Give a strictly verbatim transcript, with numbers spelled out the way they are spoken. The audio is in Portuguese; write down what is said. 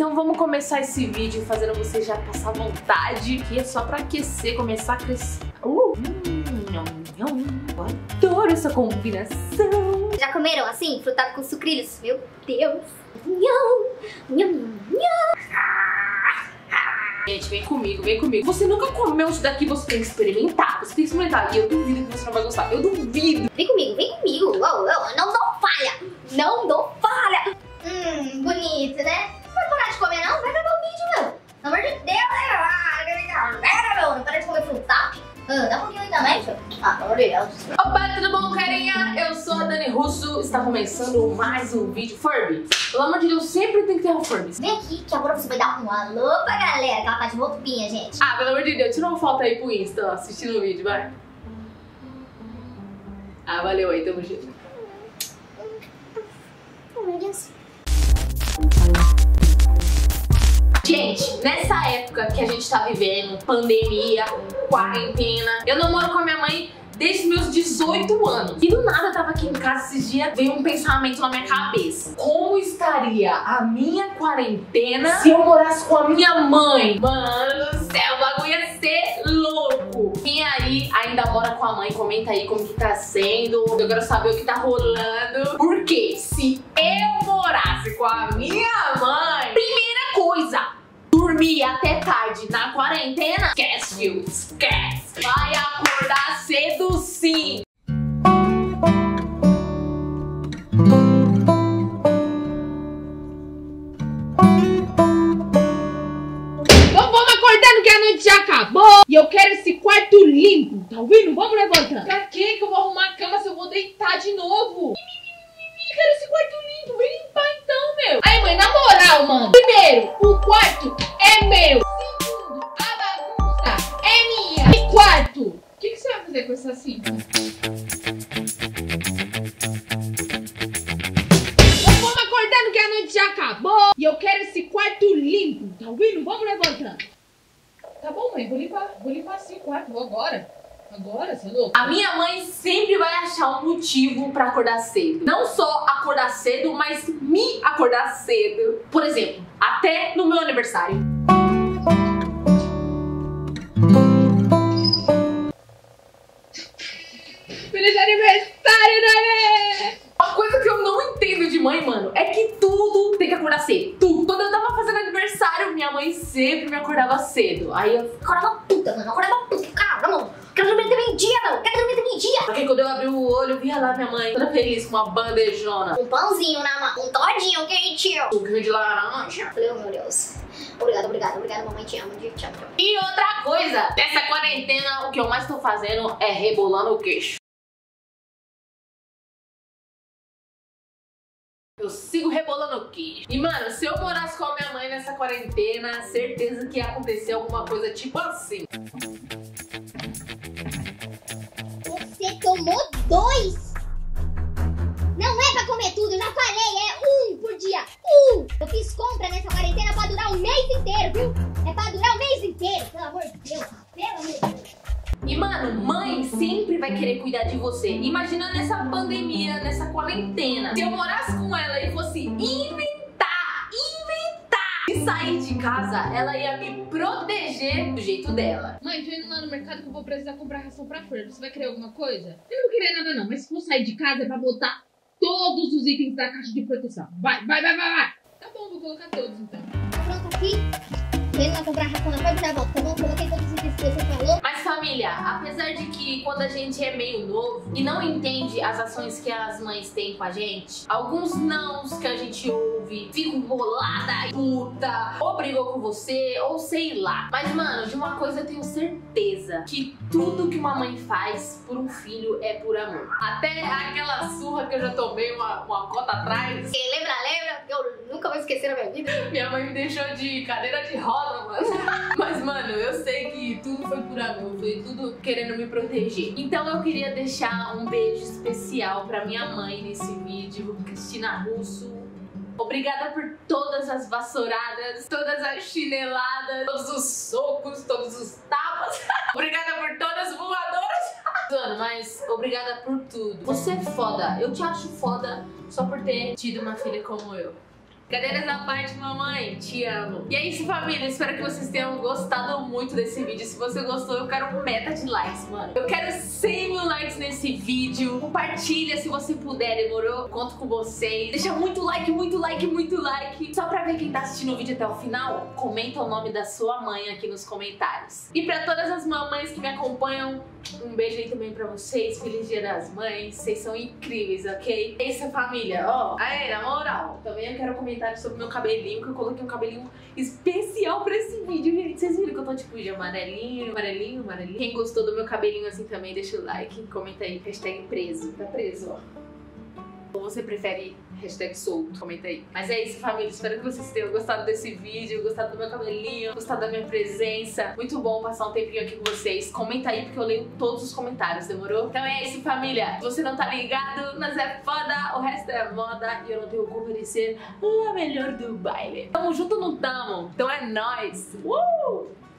Então vamos começar esse vídeo fazendo você já passar vontade, que é só pra aquecer, começar a crescer. Uh, hum, nham, nham. Eu adoro essa combinação. Já comeram assim, frutado com sucrilhos? Meu Deus. Nham, nham, nham. Gente, vem comigo, vem comigo. Você nunca comeu isso daqui, você tem que experimentar. Você tem que experimentar. E eu duvido que você não vai gostar. Eu duvido. Vem comigo, vem comigo. Oh, oh, não dou falha. Não dou falha. Hum, bonito, né? Não vai parar de comer, não? Vai acabar o vídeo, meu. Pelo amor de Deus, né? Não para de comer frutado. Ah, dá um pouquinho aí também, filho. Ah, pelo amor de Deus. Opa, tudo bom, carinha? Eu sou a Dani Russo. Está começando mais um vídeo Furby. Pelo amor de Deus, sempre tem que ter um Furby. Vem aqui, que agora você vai dar um alô pra galera, que ela tá de roupinha, gente. Ah, pelo amor de Deus, tira uma foto aí pro Insta, ó, assistindo o vídeo, vai. Ah, valeu aí, tamo junto. Oh, meu Deus. Gente, nessa época que a gente tá vivendo, pandemia, quarentena, eu namoro com a minha mãe desde meus dezoito anos. E do nada eu tava aqui em casa esses dias, veio um pensamento na minha cabeça. Como estaria a minha quarentena se eu morasse com a minha mãe? Mano do céu, o bagulho ia ser louco. Quem aí ainda mora com a mãe, comenta aí como que tá sendo. Eu quero saber o que tá rolando. Porque se eu morasse com a minha mãe, primeira coisa, dormir até tarde na quarentena, esquece, viu? Esquece. Vai acordar cedo sim. Então vamos acordando que a noite já acabou. E eu quero esse quarto limpo. Tá ouvindo? Vamos levantando. Pra que que eu vou arrumar a cama se eu vou deitar de novo? Eu quero esse quarto limpo. Vem limpar então, meu. Aí, mãe, na moral, mano. Primeiro, o quarto é meu. Segundo, a bagunça é minha. E quarto, o que, que você vai fazer com essa cinta? Então vamos acordando que a noite já acabou. E eu quero esse quarto limpo. Tá ouvindo? Vamos levantando. Tá bom, mãe. Vou limpar, vou limpar assim o quarto. Vou agora. Agora, você é louco? A minha mãe sempre vai achar um motivo pra acordar cedo. Não só acordar cedo, mas me acordar cedo. Por exemplo, até no meu aniversário. Feliz aniversário, Dani! Uma coisa que eu não entendo de mãe, mano, é que tudo tem que acordar cedo. Tudo. Quando eu tava fazendo aniversário, minha mãe sempre me acordava cedo. Aí eu Acordava puta, mano. Acordava puta. Cara, mano. Quero dormir até meio-dia, meu. Quero dormir até meio-dia. Porque quando eu abri o olho, eu via lá minha mãe toda feliz com uma bandejona. Um pãozinho na mão. Um todinho quentinho. Suquinho de laranja. Falei, oh, meu Deus. Obrigada, obrigada, obrigada, mamãe. Te amo. Te amo. E outra coisa, dessa quarentena, o que eu mais tô fazendo é rebolando o queixo. Eu sigo rebolando o queixo. E, mano, se eu morasse com a minha mãe nessa quarentena, certeza que ia acontecer alguma coisa tipo assim. Você tomou dois? Não é pra comer tudo, eu já falei, é um por dia. Um! Eu fiz compra nessa quarentena pra durar um mês inteiro, viu? É pra durar um mês inteiro, pelo amor de Deus. Pelo amor de Deus. E, mano, mãe sempre vai querer cuidar de você. Imagina nessa pandemia, nessa quarentena. Se eu morasse com ela e fosse inventar, inventar de sair de casa, ela ia me proteger do jeito dela. Mãe, tô indo lá no mercado que eu vou precisar comprar ração pra Flor. Você vai querer alguma coisa? Eu não vou querer nada não, mas se for sair de casa é pra botar todos os itens da caixa de proteção. Vai, vai, vai, vai, vai. Tá bom, vou colocar todos então. Tá pronto aqui? Tô indo lá comprar ração na Flor, já volto, tá bom? Coloquei todos os itens que você falou. Mas, família, apesar de que quando a gente é meio novo e não entende as ações que as mães têm com a gente, alguns nãos que a gente ouve, fica bolada, puta, ou brigou com você, ou sei lá. Mas, mano, de uma coisa eu tenho certeza, que tudo que uma mãe faz por um filho é por amor. Até aquela surra que eu já tomei uma, uma cota atrás. E lembra, lembra? Eu nunca vou esquecer na minha vida. Minha mãe me deixou de cadeira de roda, mano. Mas, mano, eu sei que tudo foi por amor, foi tudo querendo me proteger. Então eu queria deixar um beijo especial pra minha mãe nesse vídeo, Cristina Russo. Obrigada por todas as vassouradas, todas as chineladas, todos os socos, todos os tapas. Obrigada por todas as voadoras. Mano, mas obrigada por tudo. Você é foda. Eu te acho foda só por ter tido uma filha como eu. Cadeiras à parte, mamãe, te amo. E é isso, família, espero que vocês tenham gostado muito desse vídeo. Se você gostou, eu quero um meta de likes, mano. Eu quero cem mil likes nesse vídeo. Compartilha se você puder, demorou? Conto com vocês. Deixa muito like, muito like, muito like. Só pra ver quem tá assistindo o vídeo até o final, comenta o nome da sua mãe aqui nos comentários. E pra todas as mamães que me acompanham, um beijo aí também pra vocês. Feliz Dia das Mães. Vocês são incríveis, ok? É isso, família. Ó, aí, na moral, também eu quero comentar sobre meu cabelinho, que eu coloquei um cabelinho especial pra esse vídeo, gente. Vocês viram que eu tô tipo de amarelinho, amarelinho, amarelinho. Quem gostou do meu cabelinho assim também, deixa o like. Comenta aí, hashtag preso. Tá preso, ó. Ou você prefere hashtag solto? Comenta aí. Mas é isso, família. Espero que vocês tenham gostado desse vídeo, gostado do meu cabelinho, gostado da minha presença. Muito bom passar um tempinho aqui com vocês. Comenta aí, porque eu leio todos os comentários, demorou? Então é isso, família. Se você não tá ligado, nós é foda, o resto é moda e eu não tenho culpa de ser a melhor do baile. Tamo junto ou não tamo? Então é nóis! Uh!